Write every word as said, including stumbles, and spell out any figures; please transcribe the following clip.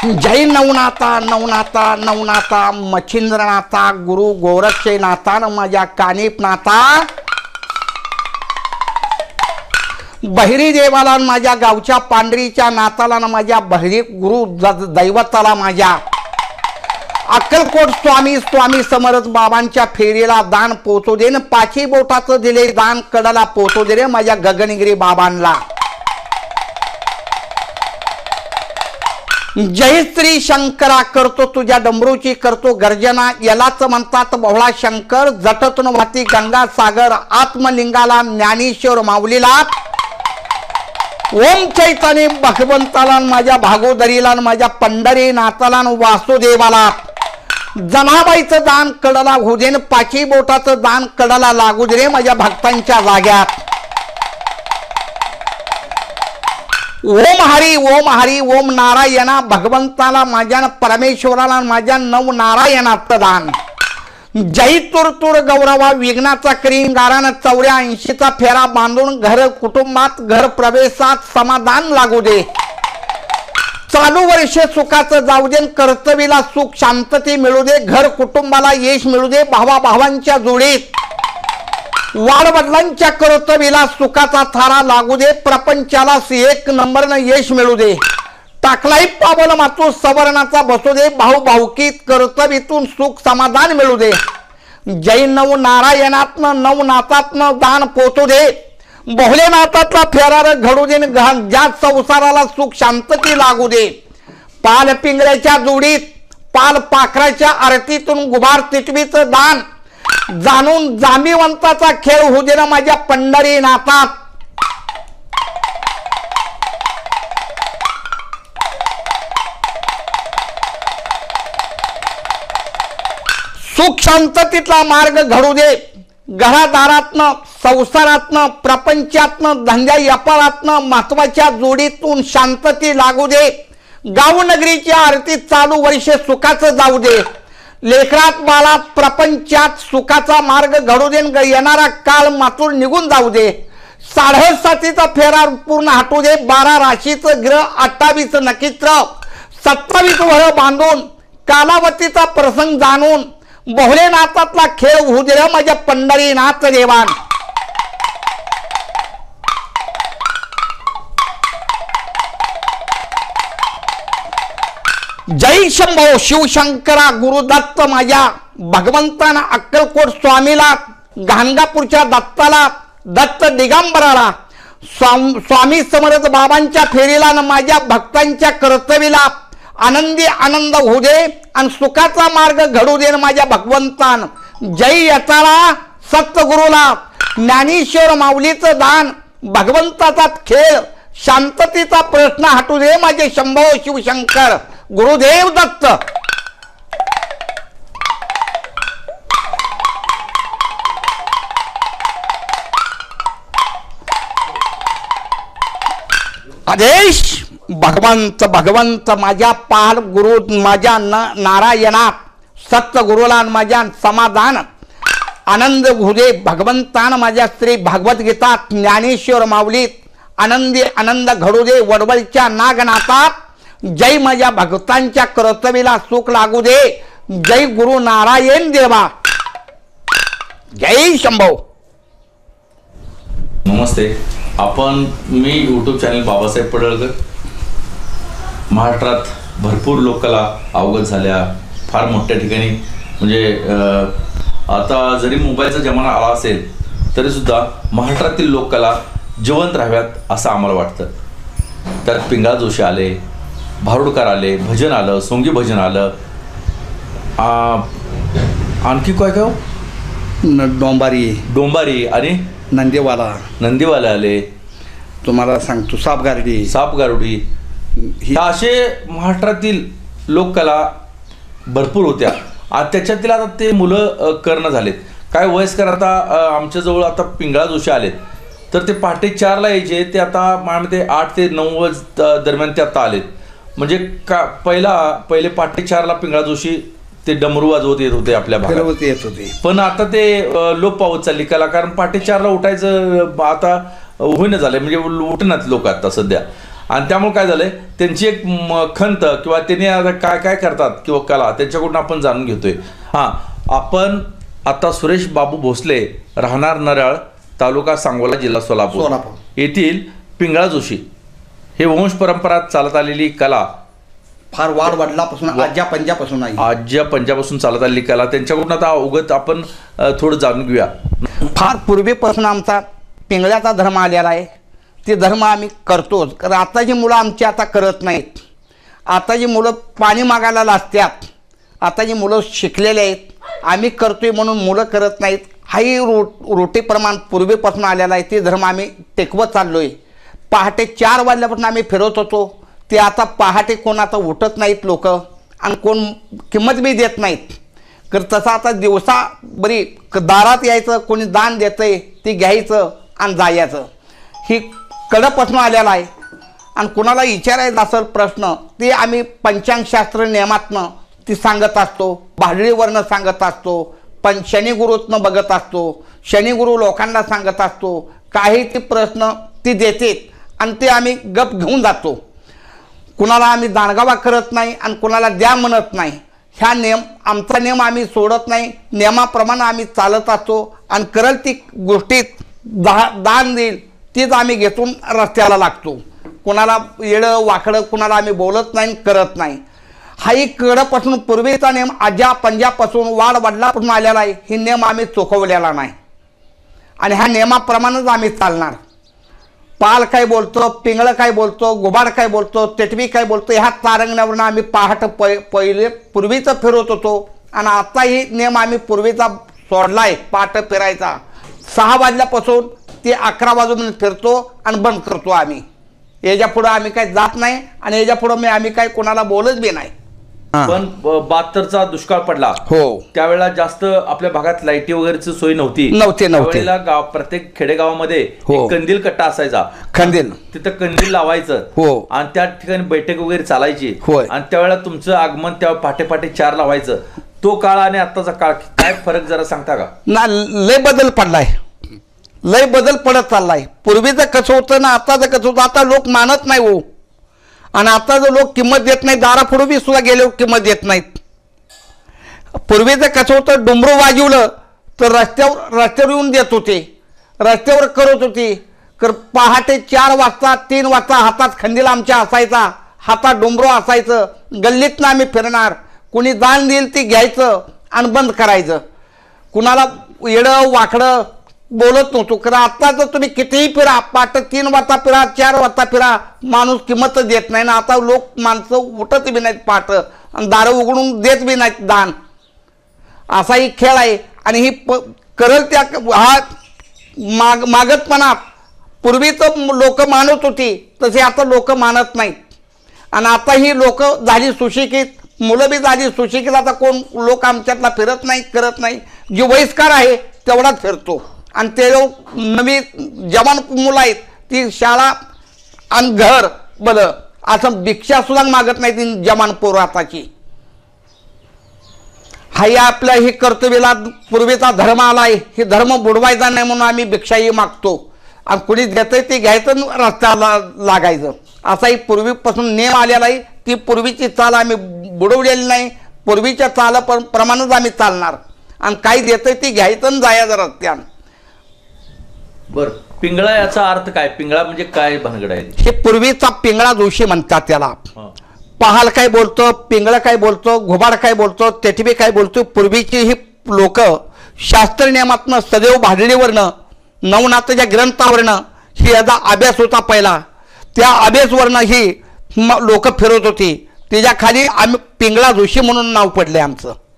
जय नवनाथा नवनाथा नवनाथा मच्छिंद्रनाथा गुरु गोरक्षनाथा न माझ्या कानिपनाथा बहिरी देवाला माझ्या गावच्या पांढरीच्या नाताला न माझ्या बहिरी गुरु दैवताला माझ्या अक्कलकोट स्वामी स्वामी समर्थ बाबांच्या फेरीला दान पोचू दे न पाची बोटाचं दिले दान कडाला पोचू दे रे माझ्या गगनगिरी बाबांना जय श्री शंकरा करतो तुझ्या डमरूची करतो गर्जना यालाच म्हणतात बहुळा शंकर जटतून वाहती गंगा सागर आत्मलिंगाला ज्ञानेश्वर माऊलीला ओम चैतन्य भगवंताला माझ्या भागोदरीला माझ्या पंढरी नाथाला वासुदेवाला जनाबाईचं दान कडला होऊ दे पाची बोटाचं दान कडला लागू दे माझ्या भक्तांच्या जाग्यात ओम हरी ओम हरी ओम नारायणा भगवंताला माझ्या परमेश्वराला माझ्या नव नारायणाचं दान जय तुरतुर गौरवा विघ्नाचा क्रिंगारानं चौऱ्याऐंशीचा फेरा बांधून घर कुटुंबात घर प्रवेशात समाधान लागू दे चालू वर्ष सुखाचं जाऊ दे कर्तव्याला सुख शांतते मिळू दे घर कुटुंबाला यश मिळू दे भावा भावांच्या जोडीत वाडवडिलांच्या कर्तव्याला सुखाचा थारा लागू दे प्रपंचाला एक नंबरनं यश मिळू दे टाकलाई पावल मातू सवर्णाचा बसू दे भाऊ भाऊकीत कर्तव्यातून सुख समाधान मिळू दे जय नव नारायणातनं नवनाथातनं दान पोचू दे बहुलेनाथातला फेरार घडू दे ज्या संसाराला सुख शांतती लागू दे पाल पिंगळ्याच्या जोडीत पाल पाखराच्या आरतीतून गुबार तिटवीचं दान जाणून जामीवंताचा खेळ होऊ दे ना माझ्या पंढरी नाथात सुख शांततेतला मार्ग घडू दे घरादारातनं संसारातनं प्रपंचातनं धंद्या व्यापारातनं महत्वाच्या जोडीतून शांतती लागू दे गावनगरीच्या आरतीत चालू वर्ष सुखाचं जाऊ दे लेकरात बाळात प्रपंचात सुखाचा मार्ग घडू दे येणारा काळ मातून निघून जाऊ दे साडेसातीचा फेरा पूर्ण हटू दे बारा राशीचं ग्रह अठ्ठावीस नक्षत्र सत्तावीस वर बांधून कालावतीचा प्रसंग जाणून बहुलेनाथातला खेळ होऊ दे माझ्या पंढरीनाथ देवान जय शंभो शिवशंकरा गुरुदत्त माझ्या भगवंताना अक्कलकोट स्वामीला गाणगापूरच्या दत्ताला दत्त दिगंबराला स्वामी समर्थ बाबांच्या फेरीला न माझ्या भक्तांच्या कर्तव्याला आनंदी आनंद होऊ दे आणि सुखाचा मार्ग घडू दे माझ्या भगवंतान जय यताला सत्तगुरुला ज्ञानेश्वर माऊलीचं दान भगवंताचा खेळ शांततेचा प्रश्न हटू दे माझे शंभो शिवशंकर गुरुदेव दत्त आदेश भगवंत भगवंत माझ्या पाल गुरु माझ्या नारायणा सत्तगुरुला माझ्या समाधान आनंद होऊ दे भगवंतान माझ्या श्री भागवत गीता ज्ञानेश्वर माऊलीत आनंदी आनंद घडू दे वडवलच्या नागनाथात जय माझ्या भक्तांच्या कर्तव्याला सुख लागू दे जय गुरु नारायण देवा जय शंभो नमस्ते आपण मी यूट्यूब चॅनल बाबासाहेब पडळकर महाराष्ट्रात भरपूर लोककला अवगत झाल्या फार मोठ्या ठिकाणी म्हणजे आता जरी मोबाईलचा जमाना आला असेल तरी सुद्धा महाराष्ट्रातील लोककला जिवंत राहाव्यात असं आम्हाला वाटतं त्यात पिंगळा जोशी आले भारुडकर आले भजन आलं सोंगी भजन आलं आणखी काय काय डोंबारी डोंबारी आणि नंदीवाला नंदीवाले आले तुम्हाला सांगतो सापगारडी सापगारुडी ह्या असे महाराष्ट्रातील लोककला भरपूर होत्या आणि त्याच्यातील आता ते मुलं करणं झालेत काय वयस्कर आता आमच्याजवळ आता पिंगळा जोशी आलेत तर ते पहाटे चारला यायचे ते आता माझ्यामध्ये आठ ते नऊ दरम्यान ते आता आलेत म्हणजे का पहिला पहिले पहाटे चारला पिंगळा जोशी ते डमरू वाजवत येत होते आपल्या भागात येत होते पण आता ते लोप पावत चालली कला कारण पहाटे चारला उठायचं आता होईना झालंय म्हणजे उठणार लोक आता सध्या आणि त्यामुळे काय झालंय त्यांची एक म- खंत किंवा त्यांनी आता काय काय करतात किंवा कला त्यांच्याकडून आपण जाणून घेतोय. हां, आपण आता सुरेश बाबू भोसले राहणार नराळ, तालुका सांगोला, जिल्हा सोलापूर सोलापूर. येथील पिंगळा जोशी हे वंश परंपरा चालत आलेली कला, फार वाढ वडिलापासून आज्या पंजापासून आहे. आज्या पंजापासून चालत आलेली कला, त्यांच्याकडून आता उगत आपण अ, थोडं जाणून घेऊया. फार पूर्वीपासून आमचा पिंगळ्याचा धर्म आलेला आहे. ते धर्म आम्ही करतोच. कारण आताची मुलं आमची आता करत नाहीत. आताची मुलं पाणी मागायला लागतात. आताची मुलं शिकलेले आहेत. आम्ही करतोय म्हणून मुलं करत नाहीत. हाही रो रोटीप्रमाण पूर्वीपासून आलेला आहे. ते धर्म आम्ही टेकवत चाललो आहे. पहाटे चार वाजल्यापासून आम्ही फिरत होतो. ते आता पहाटे कोण आता उठत नाहीत लोक आणि कोण किंमत बी देत नाहीत. तर तसं आता दिवसा बरी दारात यायचं, कोणी दान देतंय ते घ्यायचं आणि जायचं. ही कडपासून आलेला आहे. आणि कुणाला विचारायचा असेल प्रश्न ते आम्ही पंचांगशास्त्र नियमातनं ती सांगत असतो. भाडळीवरनं सांगत असतो. पण शनिगुरूतनं बघत असतो. शनिगुरू लोकांना सांगत असतो. काही ते प्रश्न ती देतात आणि ते आम्ही गप घेऊन जातो. कुणाला आम्ही दानगावा करत नाही आणि कुणाला द्या म्हणत नाही. ह्या नियम आमचा नियम आम्ही सोडत नाही. नियमाप्रमाणे आम्ही चालत असतो आणि करल ती गोष्टीत दा दान देईल तीच आम्ही घेतून रस्त्याला लागतो. कुणाला येडं वाकडं कुणाला आम्ही बोलत नाही, करत नाही. हाही कडपासून पूर्वीचा नियम आज्या पंजापासून वाढ वडिलापासून आलेला आहे. ही नियम आम्ही चुकवलेला नाही आणि ह्या नियमाप्रमाणेच आम्ही चालणार. पाल काय बोलतो, पिंगळं काय बोलतो, गुबाड काय बोलतो, तेटवी काय बोलतो, ह्या तारंगण्यावरून आम्ही पहाट पै पहिले पूर्वीचं फिरत होतो आणि आताही नियम आम्ही पूर्वीचा सोडला आहे. पहाट फिरायचा सहा वाजल्यापासून ते अकरा वाजून फिरतो आणि बंद करतो आम्ही. याच्या पुढं आम्ही काय जात नाही आणि याच्या पुढं मी आम्ही काय कोणाला बोलत बी नाही. पण बहात्तरचा दुष्काळ पडला, हो, त्यावेळेला जास्त आपल्या भागात लाईटी वगैरेची सोय नव्हती. नव्हते नव्हते त्यावेळेला गाव प्रत्येक खेडेगावामध्ये हो. एक कंदील कट्टा असायचा. खंदील तिथं कंदील लावायचं हो. आणि त्या ठिकाणी बैठक वगैरे चालायची. होय. आणि त्यावेळेला तुमचं आगमन त्या पहाटे पहाटे चार लावायचं. तो काळ आणि आत्ताचा काळ काय फरक जरा सांगता का? ना लय बदल पडलाय. लय बदल पडत चाललाय. पूर्वीचं कसं होतं ना आताचं कसं होतं. आता लोक मानत नाही हो. आणि आता जो लोक किंमत देत नाही. दारापुढे बी सुद्धा गेले किंमत देत नाहीत. पूर्वीचं कसं होतं, डुमरू वाजवलं तर रस्त्यावर रस्त्यावर येऊन देत होते. रस्त्यावर करत होती. तर पहाटे चार वाजता तीन वाजता हातात खंदील आमच्या असायचा. हातात डुमरू असायचं. गल्लीतनं आम्ही फिरणार. कुणी दान देईल ती घ्यायचं आणि बंद करायचं. कुणाला येडं वाकडं बोलत नव्हतो. कारण आता जर तुम्ही कितीही फिरा, पाट तीन वाजता फिरा, चार वाजता फिरा, माणूस किंमत देत नाही ना. आता लोक माणसं उठत बी नाहीत पाट आणि दारं उघडून देत बी नाहीत दान. असाही खेळ आहे. आणि ही प करल त्या हा माग मागतपणा पूर्वी तर लोक मानत होती तसे आता लोक मानत नाहीत. आणि आता ही लोक झाली सुशिक्षित, मुलं बी झाली सुशिक्षित. आता कोण लोक आमच्यातला फिरत नाही, करत नाही. जे वयस्कर आहे तेवढाच फिरतो. आणि ते नवी जवान मुलं आहेत ती शाळा आणि घर बरं असं भिक्षा सुद्धा मागत नाही ती जवान पोरं आताची. हाही आपल्या हे कर्तव्याला पूर्वीचा धर्म आला आहे. हे धर्म बुडवायचा नाही म्हणून आम्ही भिक्षाही मागतो. आणि कुणी देतंय ते घ्यायचं रस्त्याला लागायचं. असाही पूर्वीपासून नियम आलेला आहे. ती पूर्वीची चाल आम्ही बुडवलेली नाही. पूर्वीच्या चाल प्रमाणेच आम्ही चालणार. आणि काही देतंय ते घ्यायचं आणि जायचं रस्त्यानं. बर, पिंगळा याचा अर्थ काय? पिंगळा म्हणजे काय भानगड आहे? हे पूर्वीचा पिंगळा जोशी म्हणतात त्याला. हा. पहाल काय बोलतो, पिंगळं काय बोलतो, घोबाड काय बोलतो, तेटवी काय बोलतो. पूर्वीची ही लोक शास्त्र नियमातनं सदैव भाडळीवरनं नवनाथाच्या ग्रंथावरनं ही याचा अभ्यास होता पहिला. त्या अभ्यासवरनं ही लोक फिरत होती. त्याच्या खाली आम्ही पिंगळा जोशी म्हणून नाव पडले आमचं.